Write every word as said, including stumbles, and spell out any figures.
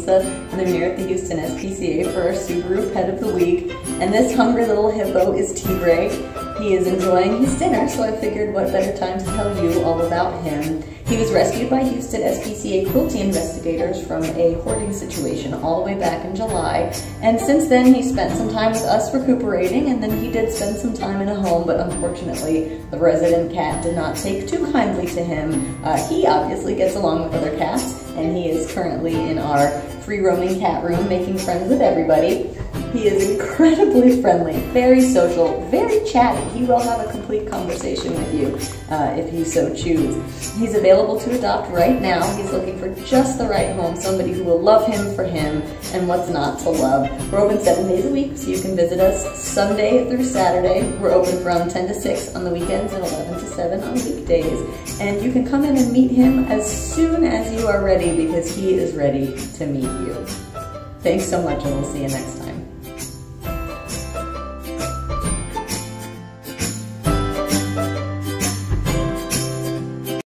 Lisa, and I'm here at the Houston S P C A for our Subaru Pet of the Week. And this hungry little hippo is Tigre. He is enjoying his dinner, so I figured what better time to tell you all about him. He was rescued by Houston S P C A Cruelty Investigators from a hoarding situation all the way back in July. And since then, he spent some time with us recuperating, and then he did spend some time in a home, but unfortunately, the resident cat did not take too kindly to him. Uh, he obviously gets along with other cats, and he is currently in our free-roaming cat room making friends with everybody. He is incredibly friendly, very social, very chatty. He will have a complete conversation with you uh, if he so chooses. He's available to adopt right now. He's looking for just the right home, somebody who will love him for him and what's not to love. We're open seven days a week, so you can visit us Sunday through Saturday. We're open from ten to six on the weekends and eleven to seven on weekdays. And you can come in and meet him as soon as you are ready, because he is ready to meet you. Thanks so much, and we'll see you next time.